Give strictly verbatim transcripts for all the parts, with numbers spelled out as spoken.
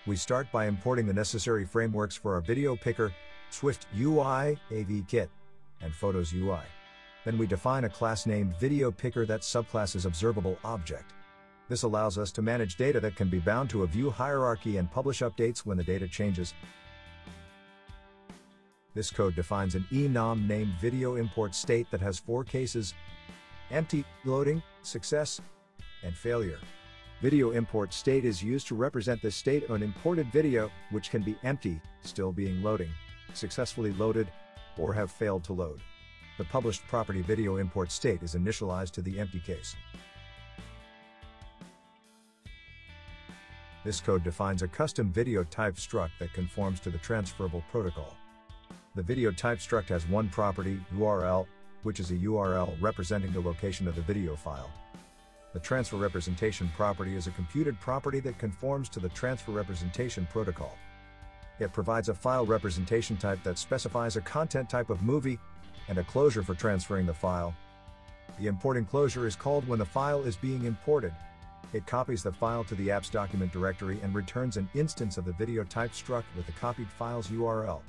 We start by importing the necessary frameworks for our video picker, SwiftUI, AVKit, and PhotosUI. Then we define a class named Video Picker that subclasses observable object. This allows us to manage data that can be bound to a view hierarchy and publish updates when the data changes. This code defines an enum named Video Import State that has four cases: empty, loading, success, and failure. Video import state is used to represent the state of an imported video, which can be empty, still being loading, successfully loaded, or have failed to load. The published property video import state is initialized to the empty case. This code defines a custom video type struct that conforms to the transferable protocol. The video type struct has one property, U R L, which is a U R L representing the location of the video file. The transfer representation property is a computed property that conforms to the transfer representation protocol. It provides a file representation type that specifies a content type of movie and a closure for transferring the file. The importing closure is called when the file is being imported. It copies the file to the apps document directory and returns an instance of the video type struct with the copied file's U R L.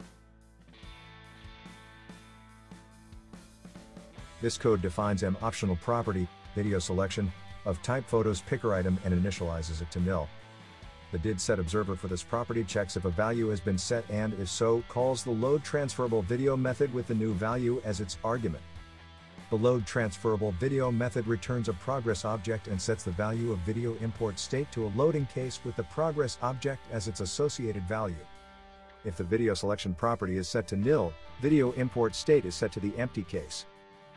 This code defines an optional property, video selection, of type photos picker item and initializes it to nil. The did set observer for this property checks if a value has been set and, if so, calls the load transferable video method with the new value as its argument. The load transferable video method returns a progress object and sets the value of video import state to a loading case with the progress object as its associated value. If the video selection property is set to nil, video import state is set to the empty case.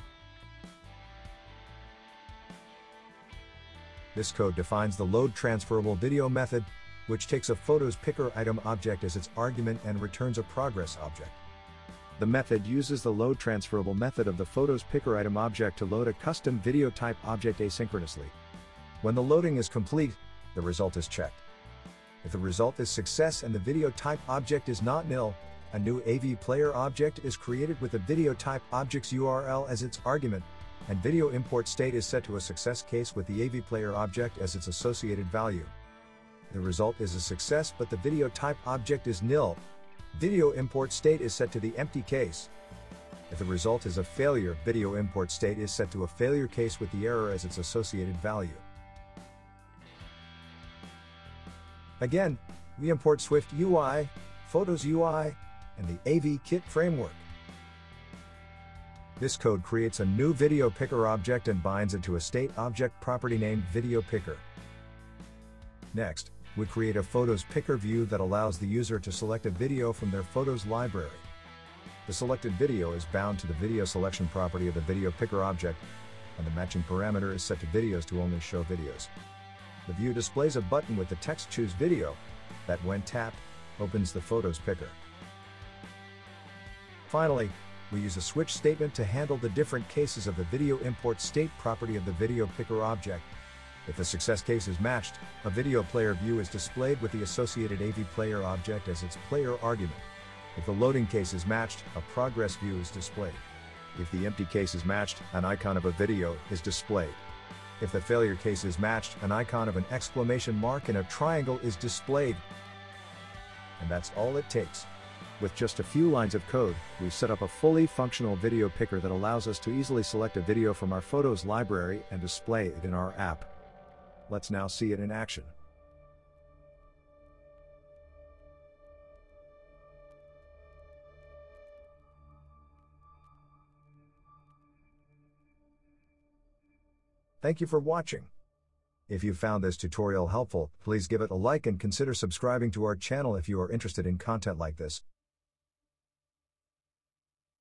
This code defines the load transferable video method, which takes a photos picker item object as its argument and returns a progress object. The method uses the load transferable method of the photos picker item object to load a custom video type object asynchronously. When the loading is complete, the result is checked. If the result is success and the video type object is not nil, a new A V player object is created with the video type object's U R L as its argument, and video import state is set to a success case with the A V player object as its associated value. The result is a success but the video type object is nil. Video import state is set to the empty case. If the result is a failure, video import state is set to a failure case with the error as its associated value. Again, we import SwiftUI, PhotosUI, and the AVKit framework. This code creates a new video picker object and binds it to a state object property named video picker. Next, we create a photos picker view that allows the user to select a video from their photos library. The selected video is bound to the video selection property of the video picker object, and the matching parameter is set to videos to only show videos. The view displays a button with the text choose video that, when tapped, opens the photos picker. Finally, we use a switch statement to handle the different cases of the video import state property of the video picker object. If the success case is matched, a video player view is displayed with the associated A V player object as its player argument. If the loading case is matched, a progress view is displayed. If the empty case is matched, an icon of a video is displayed. If the failure case is matched, an icon of an exclamation mark and a triangle is displayed. And that's all it takes. With just a few lines of code, we've set up a fully functional video picker that allows us to easily select a video from our photos library and display it in our app. Let's now see it in action. Thank you for watching. If you found this tutorial helpful, please give it a like and consider subscribing to our channel if you are interested in content like this.